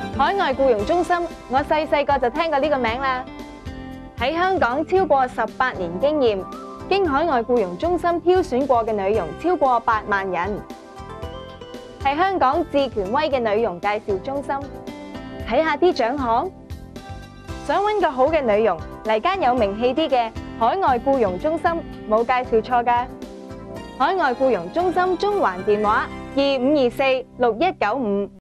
海外僱傭中心，我細個就聽過呢個名啦。喺香港超過18年經驗，經海外僱傭中心挑選過嘅女傭超過8萬人，係香港至權威嘅女傭介紹中心。睇下啲獎項，想揾個好嘅女傭嚟間有名氣啲嘅海外僱傭中心，冇介紹錯㗎。海外僱傭中心中環電話25246195。